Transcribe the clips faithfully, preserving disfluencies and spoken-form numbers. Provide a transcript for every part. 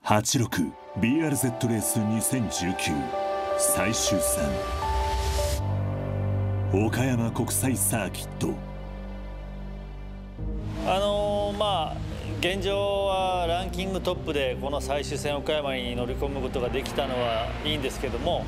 はちじゅうろくビーアールゼット レースにせんじゅうきゅう最終戦、岡山国際サーキット。 あのー、まあ現状はランキングトップでこの最終戦岡山に乗り込むことができたのはいいんですけども、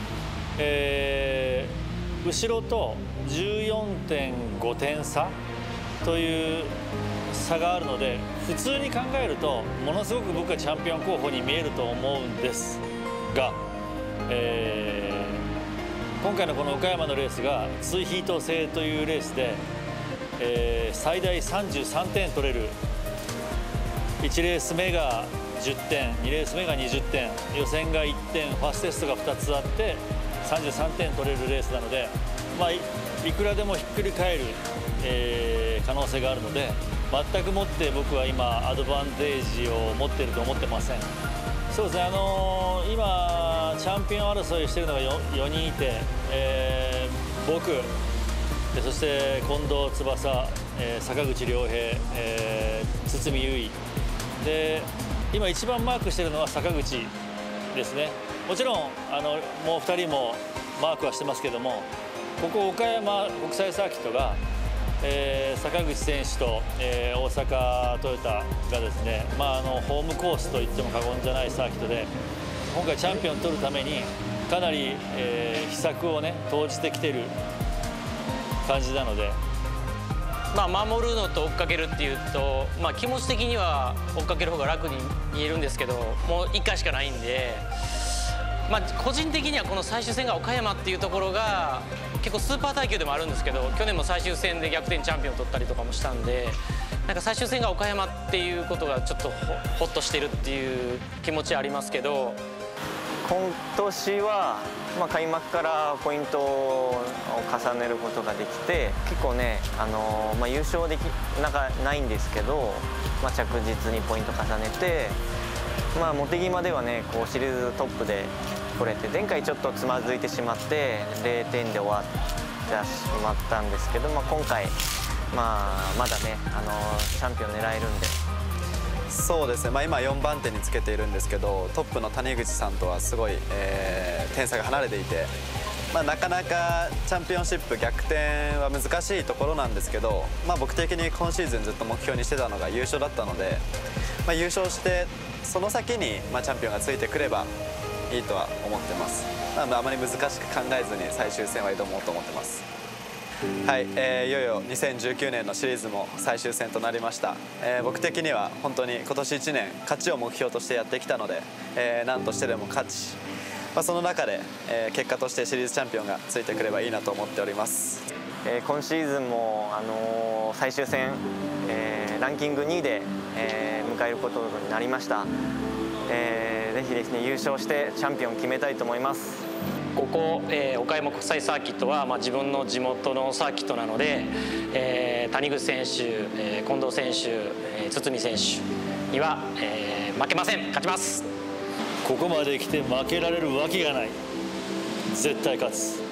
えー、後ろと じゅうよんてんご 点差という差があるので、普通に考えるとものすごく僕はチャンピオン候補に見えると思うんですが、えー、今回のこの岡山のレースがツーヒート制というレースで、えー、最大さんじゅうさんてん取れる。いちレース目がじゅってん、にレース目がにじゅってん、予選がいってん、ファーストテストがふたつあってさんじゅうさんてん取れるレースなので、まあ、い, いくらでもひっくり返る、えー、可能性があるので、全くもって僕は今アドバンテージを持っていると思ってません。そうですね、あのー、今チャンピオン争いしているのが 4, よにんいて、えー、僕そして近藤翼、えー、坂口良平、えー、堤優衣で、今一番マークしているのは坂口ですね。もちろんあのもうふたりもマークはしてますけども、ここ岡山国際サーキットが、えー、坂口選手と、えー、大阪トヨタがですね、まあ、あのホームコースといっても過言じゃないサーキットで、今回チャンピオンを取るためにかなり、えー、秘策をね投じてきている感じなので。 まあ、守るのと追っかけるっていうと、まあ、気持ち的には追っかける方が楽に見えるんですけど、もういっかいしかないんで、まあ、個人的にはこの最終戦が岡山っていうところが結構スーパー耐久でもあるんですけど、去年も最終戦で逆転チャンピオンを取ったりとかもしたんで、なんか最終戦が岡山っていうことがちょっと ほ, ほっとしてるっていう気持ちはありますけど。 今年は、まあ、開幕からポイントを重ねることができて、結構ね、あのーまあ、優勝できなんかないんですけど、まあ、着実にポイント重ねて、まあ、茂木まではねこうシリーズトップで来れて、前回ちょっとつまずいてしまってれいてんで終わってしまったんですけど、まあ、今回、まあ、まだね、あのー、チャンピオン狙えるんで。 そうですね、まあ、今よんばん手につけているんですけど、トップの谷口さんとはすごい、えー、点差が離れていて、まあ、なかなかチャンピオンシップ逆転は難しいところなんですけど、まあ、僕的に今シーズンずっと目標にしてたのが優勝だったので、まあ、優勝してその先に、まあ、チャンピオンがついてくればいいとは思ってます。なのであまり難しく考えずに最終戦は挑もうと思ってます。はい、えー、いよいよにせんじゅうきゅうねんのシリーズも最終戦となりました。えー、僕的には本当に今年いちねん勝ちを目標としてやってきたので、えー、何としてでも勝ち、まあ、その中で、えー、結果としてシリーズチャンピオンがついてくればいいなと思っております。 えー、今シーズンも、あのー、最終戦、えー、ランキングにいで、えー、迎えることになりました。えー、ぜひですね優勝してチャンピオン決めたいと思います。 ここ、えー、岡山国際サーキットは、まあ、自分の地元のサーキットなので、えー、谷口選手、えー、近藤選手、えー、堤選手には、えー、負けません。勝ちます。 ここまで来て負けられるわけがない。絶対勝つ。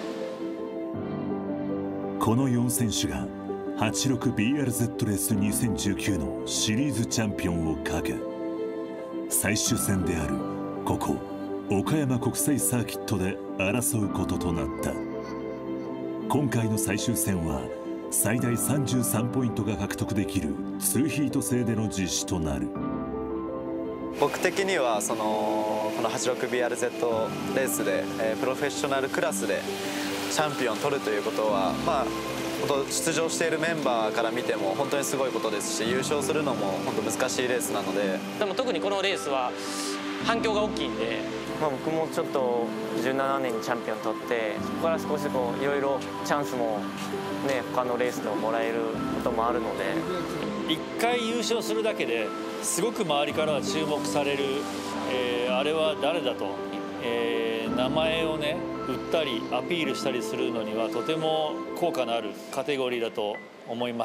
このよん選手が はちじゅうろくビーアールゼット レースにせんじゅうきゅうのシリーズチャンピオンをかけ、最終戦であるここ岡山国際サーキットで争うこととなった。今回の最終戦は最大さんじゅうさんポイントが獲得できるツーヒート制での実施となる。 僕的にはそのこの はちじゅうろくビーアールゼット レースで、えー、プロフェッショナルクラスでチャンピオンを取るということは、まあ本当出場しているメンバーから見ても本当にすごいことですし、優勝するのも本当難しいレースなので。 でも特にこのレースは反響が大きいんで、 まあ、僕もちょっとじゅうななねんにチャンピオン取って、そこから少しこういろいろチャンスもね他のレースでももらえることもあるので、 いっかい優勝するだけですごく周りからは注目される、えー、あれは誰だと、えー、名前をね売ったりアピールしたりするのにはとても効果のあるカテゴリーだと思います。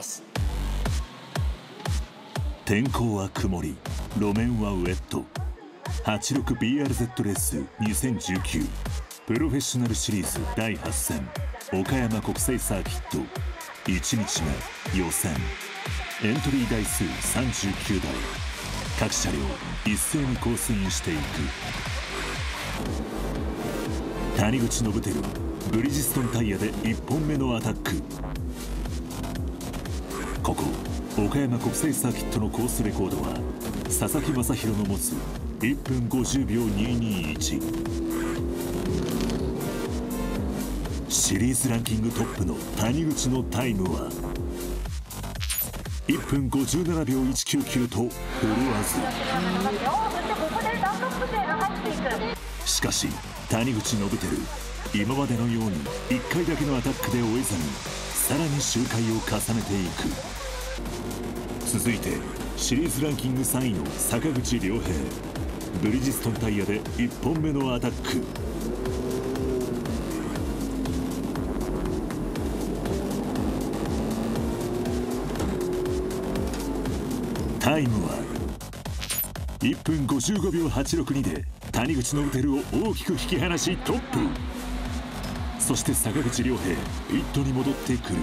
天候は曇り、路面はウェット。はちじゅうろくビーアールゼット レースにせんじゅうきゅうプロフェッショナルシリーズだいはち戦岡山国際サーキットいちにちめ予選、エントリー台数さんじゅうきゅうだい。 各車両一斉にコースインしていく。谷口信輝はブリヂストンタイヤでいっぽんめのアタック。ここ岡山国際サーキットのコースレコードは佐々木正宏の持ついっぷんごじゅうびょうにひゃくにじゅういち。シリーズランキングトップの谷口のタイムはいっぷんごじゅうななびょういちきゅうきゅうと振るわず。しかし谷口信輝、今までのようにいっかいだけのアタックで終えずにさらに周回を重ねていく。続いてシリーズランキングさんいの坂口良平、ブリヂストンタイヤでいっぽんめのアタック。タイムはいっぷんごじゅうごびょうはちろくにで谷口信輝を大きく引き離しトップ。そして坂口良平ピットに戻ってくる。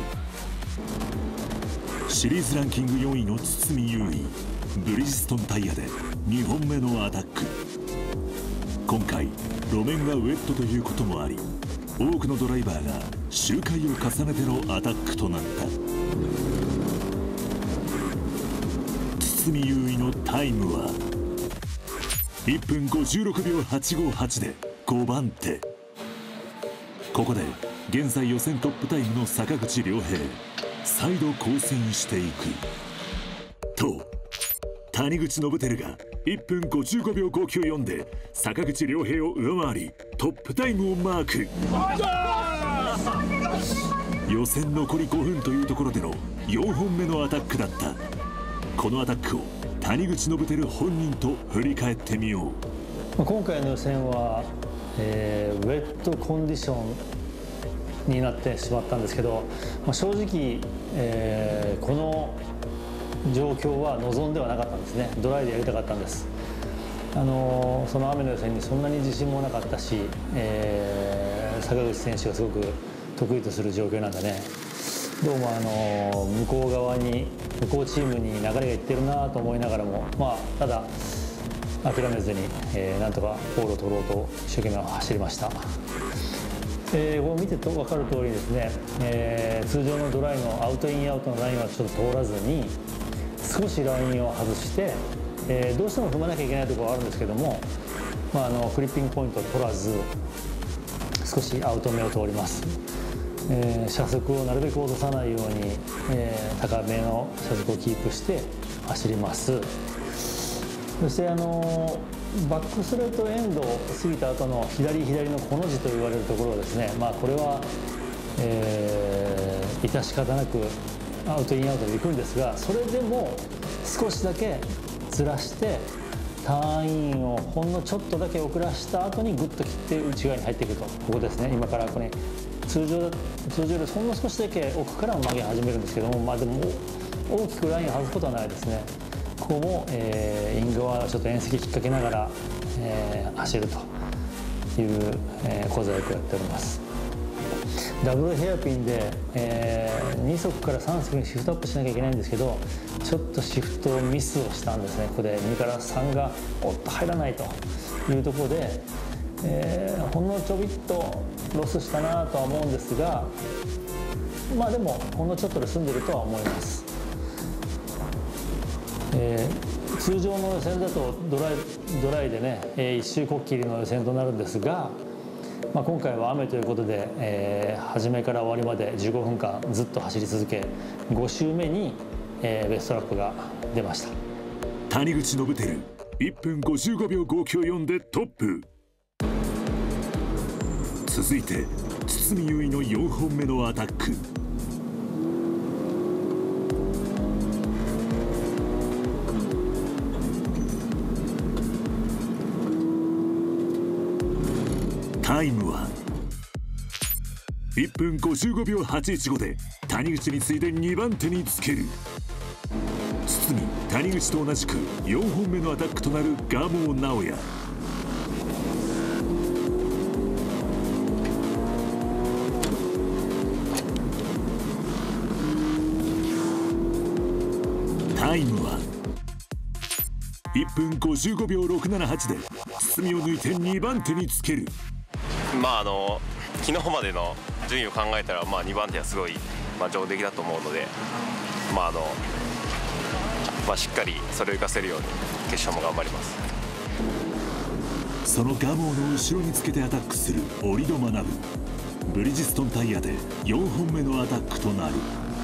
シリーズランキングよんいの堤優衣、ブリヂストンタイヤでにほんめのアタック。今回路面がウェットということもあり、多くのドライバーが周回を重ねてのアタックとなった。堤優衣のタイムはいっぷんごじゅうろくびょうはちごはちでごばんて。ここで現在予選トップタイムの坂口良平、再度コースインしていくと、谷口信輝がいっぷんごじゅうごびょうごきゅうよんで坂口良平を上回りトップタイムをマーク。予選残りごふんというところでのよんほんめのアタックだった。このアタックを谷口信輝本人と振り返ってみよう。今回の予選は、えー、ウェットコンディションになってしまったんですけど、まあ、正直、えー、この状況は望んではなかったんですね。ドライでやりたかったんです。あのー、その雨の予選にそんなに自信もなかったし、えー、坂口選手がすごく得意とする状況なんだね。どうも、あのー、向こう側に向こうチームに流れがいってるなと思いながらも、まあ、ただ諦めずに、えー、なんとかポールを取ろうと一生懸命走りました。えー、こう見てと分かる通りですね、えー、通常のドライのアウトインアウトのラインはちょっと通らずに少しラインを外して、えー、どうしても踏まなきゃいけないところはあるんですけども、まあ、あのクリッピングポイントを取らず少しアウト目を通ります。えー、車速をなるべく落とさないように、えー、高めの車速をキープして走ります。そして、あのー、バックストレートエンドを過ぎた後の左左のコの字と言われるところはですね、まあ、これは、えー、致し方なくアウトインアウトで行くんですが、それでも少しだけずらしてターンインをほんのちょっとだけ遅らした後にグッと切って内側に入っていくと。ここですね。今からここに通常通常よりほんの少しだけ奥から曲げ始めるんですけども、まあ、でも大きくラインを外すことはないですね。ここも、えー、イン側ちょっと縁石引っ掛けながら、えー、走るという、えー、小細工をやっております。ダブルヘアピンで、えー、に足からさん足にシフトアップしなきゃいけないんですけど、ちょっとシフトミスをしたんですね。ここでにからさんがおっと入らないというところで、えー、ほんのちょびっとロスしたなとは思うんですが、まあでもほんのちょっとで済んでるとは思います。えー、通常の予選だとドライ、ドライでね、えー、一周こっきりの予選となるんですが、まあ、今回は雨ということで、えー、初めから終わりまでじゅうごふんかんずっと走り続け、ご周目に、えー、ベストラップが出ました。 谷口信輝いっぷんごじゅうごびょうごきゅうよんでトップ。続いて堤優衣のよんほんめのアタック。タイムはいっぷんごじゅうごびょうはちじゅうごで谷口に次いでにばんてにつける。堤、谷口と同じくよんほんめのアタックとなる蒲生直哉。タイムはいっぷんごじゅうごびょうろくななはちで堤を抜いてにばん手につける。 まああの昨日までの順位を考えたら、まあ、にばん手はすごい、まあ、上出来だと思うので、まああのまあ、しっかりそれを生かせるように決勝も頑張ります。 その蒲生の後ろにつけてアタックする折戸学。ブリヂストンタイヤでよんほんめのアタックとなる。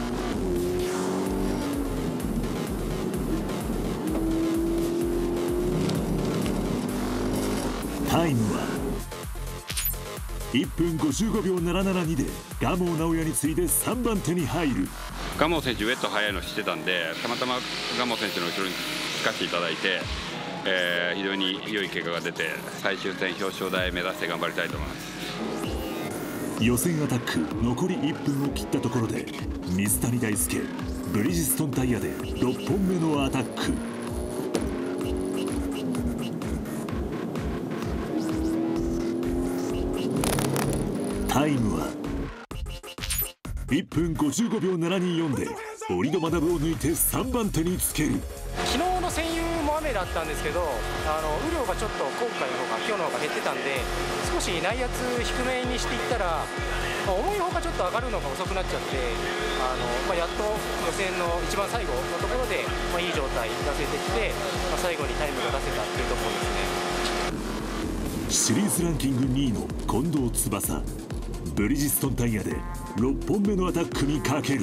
タイムはいっぷんごじゅうごびょうななななにで蒲生直哉に次いでさんばん手に入る。 蒲生選手ウェット速いの知ってたんで、たまたま蒲生選手の後ろにつかせていただいて、えー、非常に良い結果が出て最終戦表彰台目指して頑張りたいと思います。 予選アタック残りいっぷんを切ったところで水谷大輔ブリヂストンタイヤでろっぽんめのアタック。タイムはいっぷんごじゅうごびょうななによんで折戸学を抜いてさんばん手につける。 昨日の戦友も雨だったんですけど、あの雨量がちょっと今回の方が今日の方が減ってたんで、少し内圧低めにしていったら、まあ、重い方がちょっと上がるのが遅くなっちゃって、あの、まあ、やっと予選の一番最後のところで、まあ、いい状態出せてきて、まあ、最後にタイムが出せたっていうところですね。 シリーズランキングにいの近藤翼、ブリヂストンタイヤでろっぽんめのアタックにかける。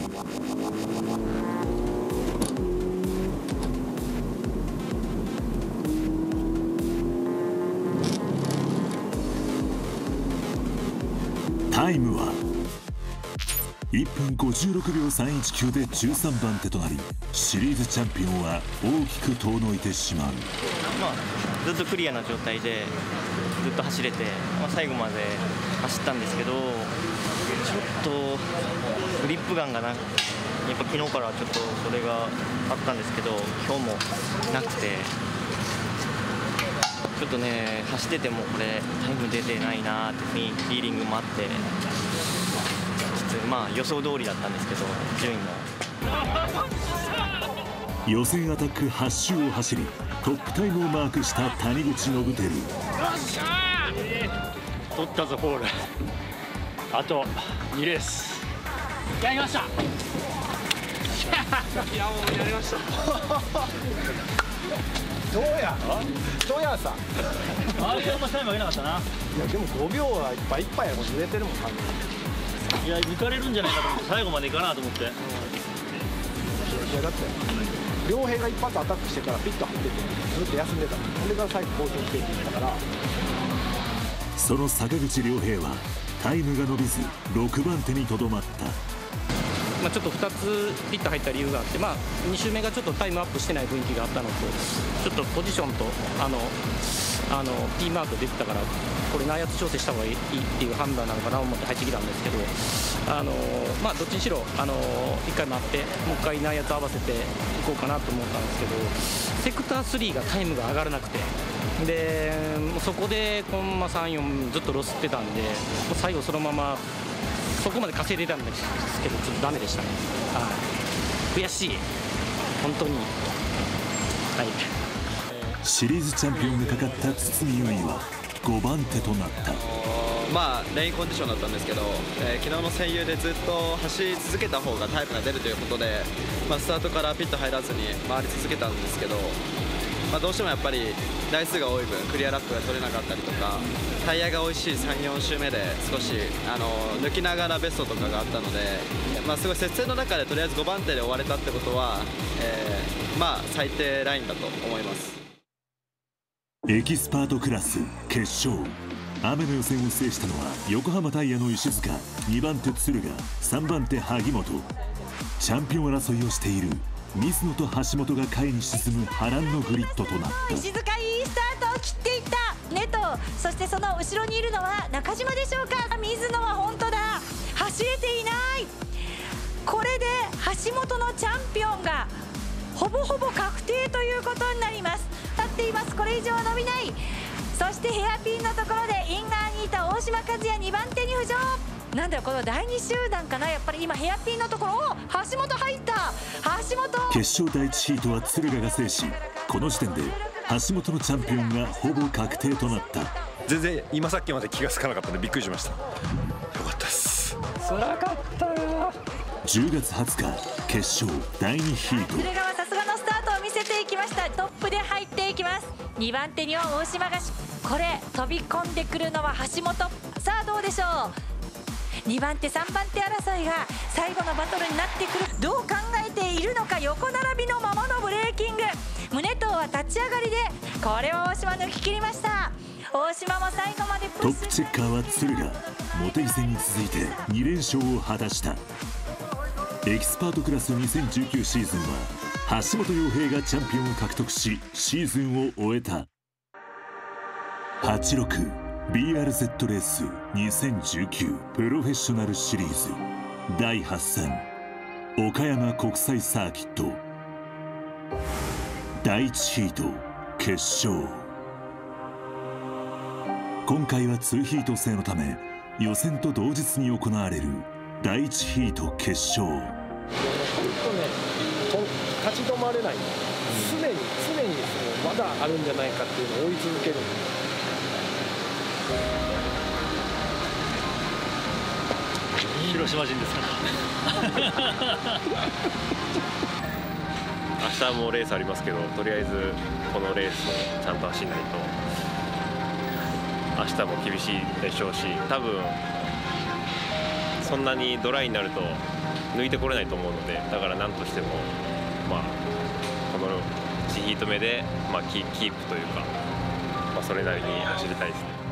タイムはいっぷんごじゅうろくびょうさんいちきゅうでじゅうさんばん手となり、シリーズチャンピオンは大きく遠のいてしまう。 まあ、ずっとクリアな状態でずっと走れて、まあ、最後まで走ったんですけど、ちょっとグリップガンがな、やっぱ昨日からちょっとそれがあったんですけど、今日もなくて、ちょっとね、走っててもこれタイム出てないなーってフィーリングもあって、ちょっとまあ予想通りだったんですけど、順位も。 予選アタックはち周を走りトップタイムをマークした谷口信輝。 取ったぞホール。あとにレースやりました。いやもうやりました。 どうやどうやさあれあんまタイム上げなかったな。 いやでもごびょうはいっぱいいっぱいやもん、濡れてるもん完全に。 いや抜かれるんじゃないかと思って最後までいかなと思って、うん、いやだって両兵が一発アタックしてからピッと入っててずっと休んでた。それから最後好調していったから。 その坂口亮平はタイムが伸びずろくばん手にとどまった。 まあ、ちょっとふたつピッと入った理由があって、まあ、に周目がちょっとタイムアップしてない雰囲気があったのと、ちょっとポジションとあのあの P マーク出てたから、これ内圧調整した方がいいっていう判断なのかなと思って入ってきたんですけど、あの、まあ、どっちにしろあのいっかい回ってもう一回内圧合わせていこうかなと思ったんですけど、セクタースリーがタイムが上がらなくて、でそこでコンマさん、よんずっとロスってたんで、最後そのままそこまで稼いでたんですけどちょっとダメでしたね。はい、悔しい本当に。はい、 シリーズチャンピオンがかかった堤優衣はごばん手となった。 まあレインコンディションだったんですけど、えー、昨日の戦友でずっと走り続けた方がタイムが出るということで、まあ、スタートからピット入らずに回り続けたんですけど、まあ、どうしてもやっぱり台数が多い分クリアラップが取れなかったりとか、タイヤが美味しいさん、よん周目で少しあの抜きながらベストとかがあったので、まあ、すごい接戦の中でとりあえずごばん手で終われたってことは、えー、まあ最低ラインだと思います。 エキスパートクラス決勝、雨の予選を制したのは横浜タイヤの石塚、にばん手敦賀、さんばん手萩本。チャンピオン争いをしている水野と橋本が下位に沈む波乱のグリッドとなった。 石塚いいスタートを切っていったネト、そしてその後ろにいるのは中島でしょうか。水野は本当だ、走れていない。これで橋本のチャンピオンがほぼほぼ確定ということになります。立っています。これ以上は伸びない。そしてヘアピンのところでイン側にいた大島和也にばん手に浮上。 なんだろう、このだいに集団かな、やっぱり今ヘアピンのところ、お橋本入った、橋本。 決勝第一ヒートは敦賀が制し、この時点で橋本のチャンピオンがほぼ確定となった。 全然今さっきまで気がつかなかったんでびっくりしました。よかったです。 辛かったよ。 じゅうがつはつか決勝だいにヒート。 敦賀はさすがのスタートを見せていきました。トップで入っていきます。にばん手には大島がこれ飛び込んでくるのは橋本。さあどうでしょう。にばん手さんばん手争いが最後のバトルになってくる。どう考えているのか。横並びのままのブレーキング。宗藤は立ち上がりでこれは大島抜き切りました。大島も最後までトップチェッカーは敦賀。茂木戦に続いてに連勝を果たした。エキスパートクラスにせんじゅうきゅうシーズンは橋本洋平がチャンピオンを獲得しシーズンを終えた。はちじゅうろくビーアールゼット レースにせんじゅうきゅうプロフェッショナルシリーズだいはち戦岡山国際サーキットだいいちヒート決勝。今回はにヒート制のため予選と同日に行われるだいいちヒート決勝。 本当ね、立ち止まれない。常に常にですね、まだあるんじゃないかっていうのを追い続ける。 広島人ですから明日もレースありますけど、とりあえずこのレースをちゃんと走らないと明日も厳しいでしょうし、多分そんなにドライになると抜いてこれないと思うので、だから何としても、まあ、このいちヒート目で、まあ、キープというか、まあ、それなりに走りたいですね。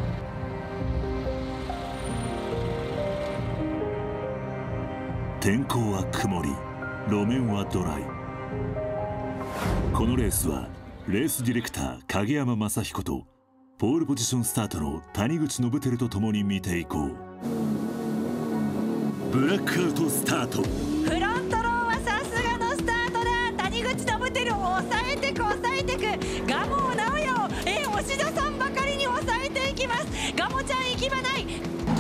天候は曇り、路面はドライ。このレースはレースディレクター影山正彦とポールポジションスタートの谷口信輝とともに見ていこう。ブラックアウトスタート。 フロントローはさすがのスタートだ。谷口信輝を抑えてく抑えてく。蒲生直哉をえ押田さんばかりに抑えていきます。蒲生ちゃん行き場ない。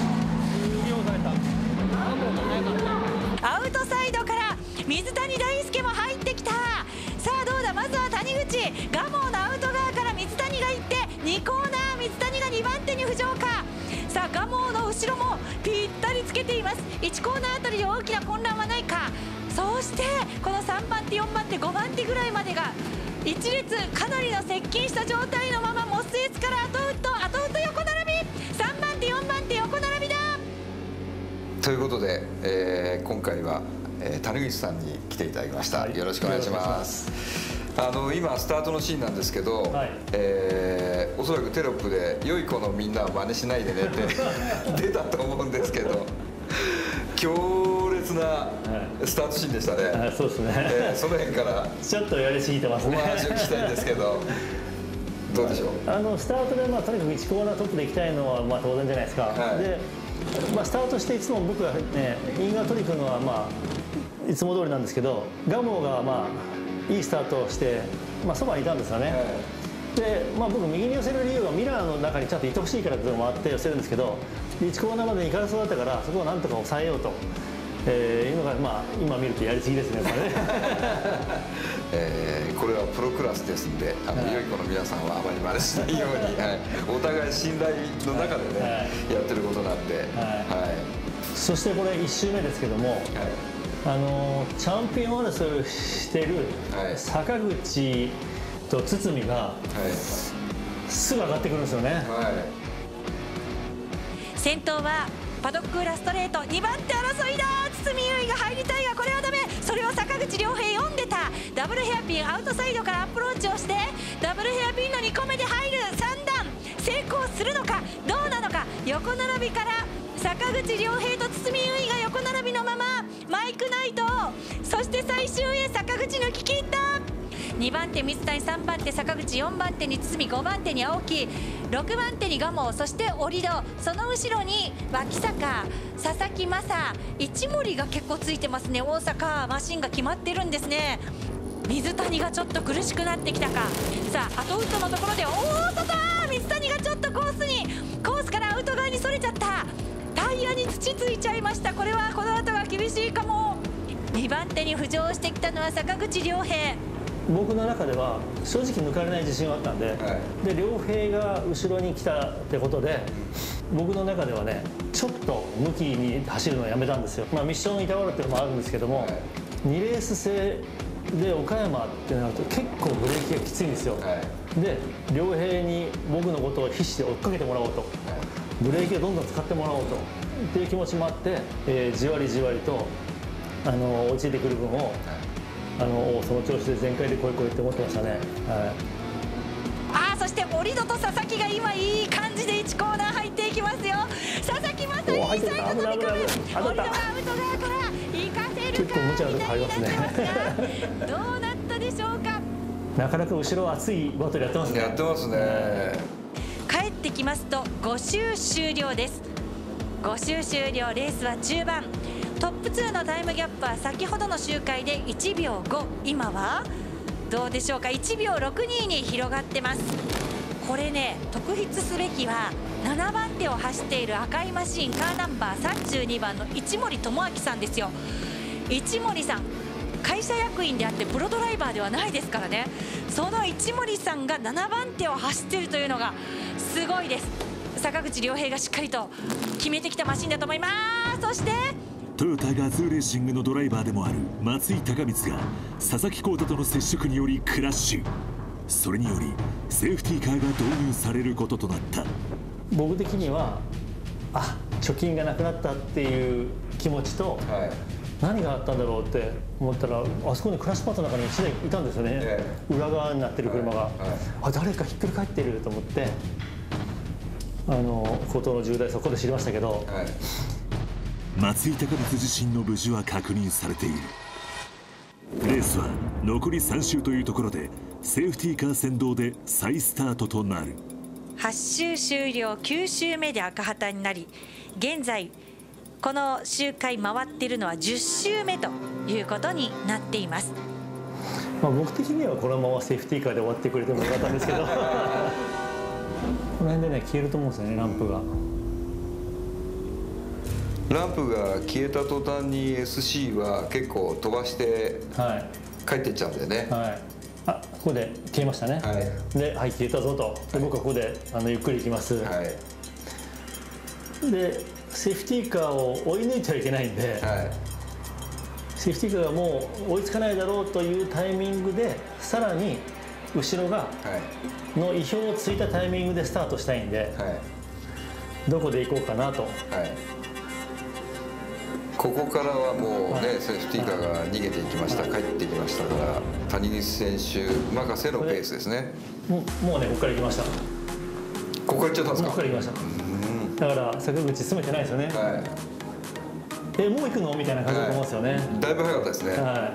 アウトサイドから水谷大輔も入ってきた。さあどうだ、まずは谷口。蒲生のアウト側から水谷が行ってにコーナー、水谷がにばん手に浮上か。さあ蒲生の後ろもぴったりつけています。いちコーナーあたりで大きな混乱はないか。そしてこのさんばん手よんばん手ごばん手ぐらいまでが一列かなりの接近した状態のまま、モスエツから後ウッド後ウッド横並び、さんばん手よんばん手横並びだ。 ということで、えー、今回は、えー、谷口さんに来ていただきました、はい、よろしくお願いします。あの今スタートのシーンなんですけど、はい、えー、おそらくテロップで「良い子のみんなは真似しないでね」って出たと思うんですけど、強烈なスタートシーンでしたね。 はい、そうですね、 えー、その辺からちょっとやりすぎてますね。 お話を聞きたいんですけどどうでしょう。 あのスタートで、まあ、とにかくいちコーナートップで行きたいのは、まあ、当然じゃないですか。はい、でまあ、スタートしていつも僕が、ね、イン側取り組むのは、まあ、いつも通りなんですけど、蒲生が、まあ、いいスタートをして、まあ、そばにいたんですよね。はい、で、まあ、僕右に寄せる理由はミラーの中にちゃんといてほしいからっていうのもあって寄せるんですけど、いちコーナーまでに行かれそうだったから、そこをなんとか抑えようと、えー、いうのが、まあ、今見るとやりすぎですね、これね。 えー、これはプロクラスですんで、あの、はい、良い子の皆さんはあまり真似しないように、はい、お互い信頼の中でね、はい、やってることなんで、はいはい、 そしてこれいち周目ですけども、はい、あのチャンピオン争いをしている坂口と堤が、はい、すぐ上がってくるんですよね。はい、 先頭はパドック裏ストレートにばん手争いだ。堤優衣が入りたいがこれはダメ。それを坂口良平読んでた。ダブルヘアピンアウトサイドからアプローチをしてダブルヘアピンのにこめで入る。さん段成功するのかどうなのか。横並びから坂口良平と堤優衣が横並びのままマイクナイト、そして最終へ坂口抜き切った。にばん手水谷、さんばん手坂口、よんばん手に堤、ごばん手に青木、ろくばん手に蒲生、そして折戸、その後ろに脇坂、佐々木正、一森が結構ついてますね。大阪マシンが決まってるんですね。水谷がちょっと苦しくなってきたか。さあ後ウッドのところでおーっと水谷がちょっとコースにコースからアウト側にそれちゃった。タイヤにつち着いちゃいました。これはこの後が厳しいかも。にばん手に浮上してきたのは坂口良平。 僕の中では正直抜かれない自信はあったんで、はい、で良平が後ろに来たってことで、僕の中ではねちょっと向きに走るのをやめたんですよ。まあ、ミッションインターバルっていうのもあるんですけども、はい、にレース制で岡山ってなると結構ブレーキがきついんですよ。はい、で良平に僕のことを必死で追っかけてもらおうと、はい、ブレーキをどんどん使ってもらおうとっていう気持ちもあって、えー、じわりじわりとあの落ちてくる分を、はい、あのその調子で全開で来い来いって思ってましたね。はい、 あー、そして折戸と佐々木が今いい感じでいちコーナー入っていきますよ。佐々木正インサイド飛び込む。折戸がアウト側から行かせるか。 結構無茶なとこありますね。 どうなったでしょうか。 なかなか後ろ熱いバトルやってますね。 やってますね。 帰ってきますとご周終了です。ご周終了、レースは中盤。トップツーのタイムギャップは先ほどの周回でいちびょうご、今はどうでしょうか、いちびょうろくにに広がってます。これね、特筆すべきはななばん手を走っている赤いマシンカーナンバーさんじゅうにばんの市森智明さんですよ。市森さん、会社役員であってプロドライバーではないですからね。その市森さんがななばん手を走っているというのがすごいです。坂口良平がしっかりと決めてきたマシンだと思います。そしてトヨタガズーレーシングのドライバーでもある松井孝光が佐々木浩太との接触によりクラッシュ。それによりセーフティーカーが導入されることとなった。 僕的にはあ、貯金がなくなったっていう気持ちと、はい、何があったんだろうって思ったら、あそこにクラッシュパッドの中にいちだいいたんですよね、えー、裏側になってる車が、はいはい、あ、誰かひっくり返ってると思って、あの事の重大さをここで知りましたけど、はい、 松井孝光自身の無事は確認されている。レースは残りさん周というところでセーフティーカー先導で再スタートとなる。 はち周終了、きゅう周目で赤旗になり、現在この周回回っているのはじゅっ周目ということになっています。 まあ僕的にはこのままセーフティーカーで終わってくれてもよかったんですけどこの辺でね消えると思うんですよね、ランプが。 ランプが消えた途端に エスシー は結構飛ばして帰っていっちゃうんだよね。 はい、あ、ここで消えましたね。はい、で、はい、消えたぞと。で、僕はここであのゆっくり行きます。はい、で、セーフティーカーを追い抜いてはいけないんで、はい、セーフティーカーがもう追いつかないだろうというタイミングで、さらに後ろが、はい、の意表をついたタイミングでスタートしたいんで、はい、どこで行こうかなと。はい、 ここからはもうね、はい、セーフティーカーが逃げていきました、はい、帰ってきましたから、谷口選手任せのペースですね。 もう、もうね、ここから行きました。 ここから行っちゃったんですか。 ここから行きました。だから坂口詰めてないですよね。はい、え、もう行くのみたいな感じだと思うんですよね。はい、 だいぶ早かったですね。はい、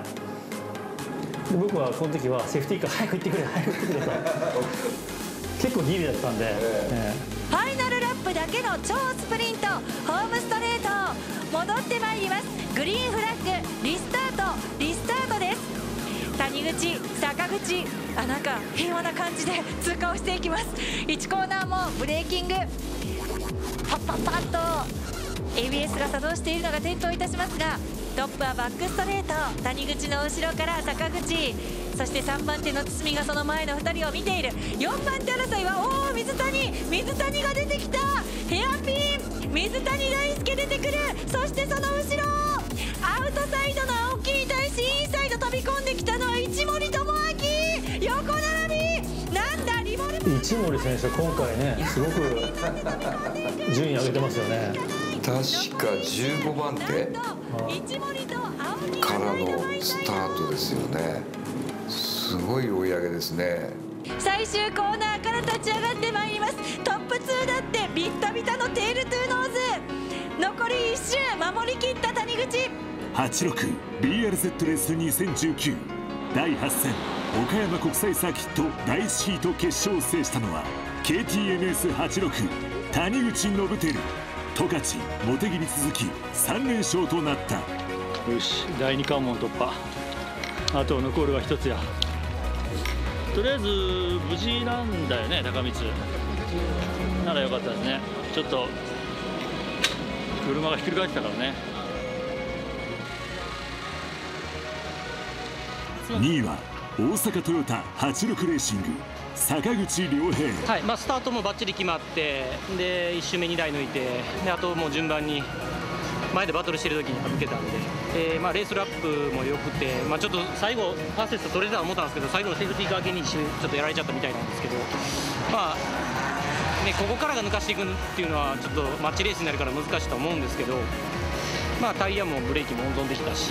で僕はこの時はセーフティーカー早く行ってくれ早く行ってくれと結構ギリだったんで、えー、ファイナルラップだけの超スプリント、ホームストレート戻ってまいります。グリーンフラッグ、リスタートリスタートです。谷口、坂口、あ、なんか平和な感じで通過をしていきます。いちコーナーもブレーキングパッパッパッと エービーエス が作動しているのが点灯いたしますが、トップはバックストレート、谷口の後ろから坂口、そしてさんばん手の堤がその前のふたりを見ている。よんばん手争いはおお、水谷水谷が出てきた。ヘアピン、水谷大輔出てくる。そしてその後ろアウトサイドの青木に対しインサイド飛び込んできたのは一森智明、横並び、なんだリボルバー。 一森選手今回ねすごく順位上げてますよね。 確かじゅうごばん手からのスタートですよね。すごい追い上げですね。 最終コーナーから立ち上がってまいります。トップツーだってビッタビタのテールトゥーノーズ。残りいっ周守りきった谷口。 はちじゅうろくビーアールゼット レースにせんじゅうきゅうだいはち戦岡山国際サーキットだいいちヒート決勝を制したのは ケーティーエヌエスはちじゅうろく 谷口信輝。十勝、茂木に続きさん連勝となった。 よし、だいに関門突破。あと残るはひとつや。とりあえず無事なんだよね、高光ならよかったですね。ちょっと車がひっくり返ってたからね。 にいは大阪トヨタはちじゅうろくレーシング坂口良平。 はい、まあ、スタートもばっちり決まってでいっ周目にだい抜いてであともう順番に前でバトルしてる時に抜けたんで、でまあ、レースラップも良くて、まあ、ちょっと最後ファーストセット取れたと思ったんですけど最後のセーフティーカー系に一瞬ちょっとやられちゃったみたいなんですけど、まあね、ここからが抜かしていくっていうのはちょっとマッチレースになるから難しいと思うんですけど、まあ、タイヤもブレーキも温存できたし、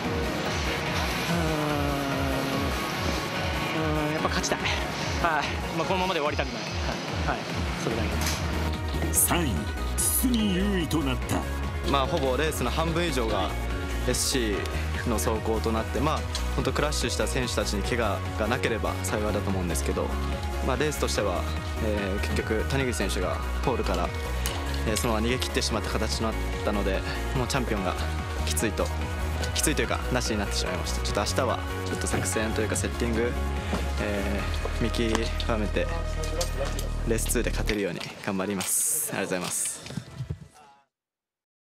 うーんうーんやっぱ勝ちたい、はいまあ、このままで終わりたくない、はいはい、それだけ。 さんい堤優衣となった。 まあ、ほぼレースの半分以上が エスシー の走行となって、まあ、本当クラッシュした選手たちに怪我がなければ幸いだと思うんですけど、まあ、レースとしては、えー、結局谷口選手がポールから、えー、そのまま逃げ切ってしまった形になったので、もうチャンピオンがきついときついというかなしになってしまいました。ちょっと明日はちょっと作戦というかセッティング、えー、見極めてレースツーで勝てるように頑張ります。ありがとうございます。